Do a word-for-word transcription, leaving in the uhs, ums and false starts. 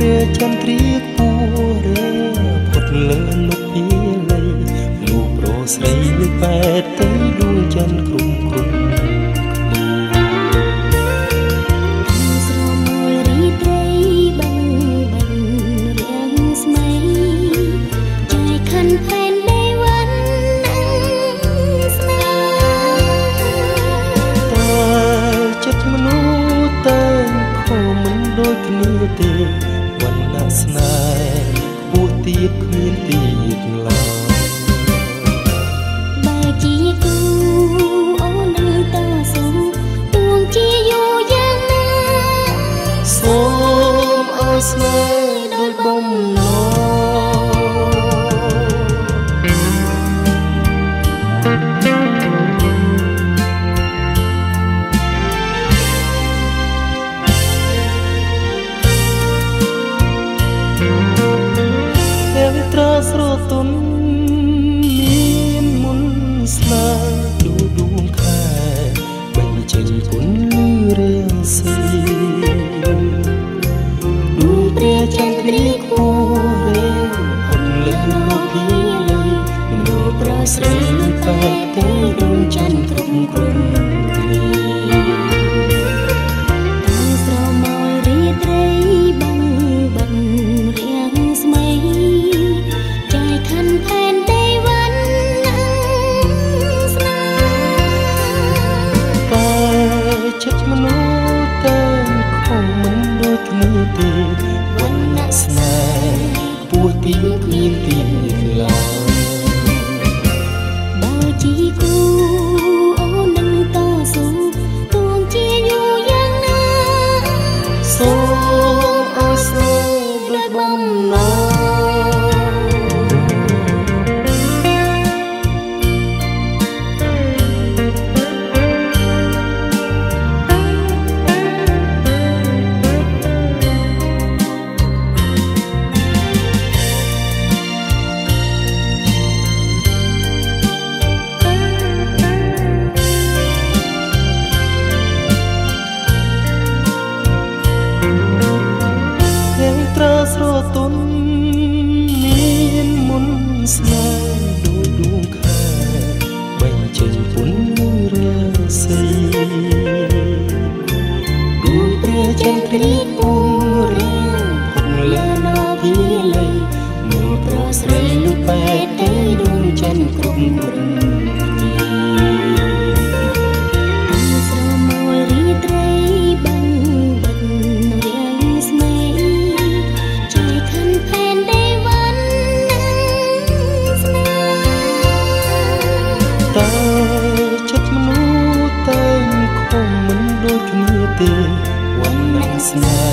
ព្រះចន្ទ្រាគួរេផុតលើនប់ពីលៃលោកប្រុសស្រីលើប៉ែតទៅដួងច័ន្ទក្រុមក្រុមទេវណ្ណស្នេហ៍គួរទៀតគ្មានទៀតឡើយបើជាគូអូននឹងតស៊ូទួងជាយូរយ៉ាងណាសូមឲ្យស្នេហ៍ដោយបំណងស្រទន់មានមុនស្នេហ៍ឌូដួងខែបញ្ចេញគុណរាងស្រីដួងព្រះចន្ទ្រាគួរេហត់លើមកពីលៃមនុស្សប្រស្រីតែទៅដួងច័ន្ទគ្រប់គ្រប់គ្នាស្រមោលរីត្រីបាំងបាំងរាងស្មីขันแผ่นได้วันนั่งสนาแต่ចិត្តមនុស្សតែខំមិនដូចគ្នាទេវណ្ណស្នេហ៍ពោះទីគ្មានទីឡើយបើជាគូអូននឹងតស៊ូទួងជាយូរយ៉ាងណាសូមឲ្យស្នេហ៍ដូចបំណងស្រទន់មានមុនស្នេហ៍ដូចដួងខែបញ្ចេញពុនរាសីដួងព្រះចន្ទ្រាគួរេផុតលើនពីលៃមើលប្រស្រីលោកប៉ែតទៅដួងច័ន្ទគ្រប់គ្រប់តែចិត្តមនុស្សតែខំមិនដូចគ្នាទេវណ្ណស្នេ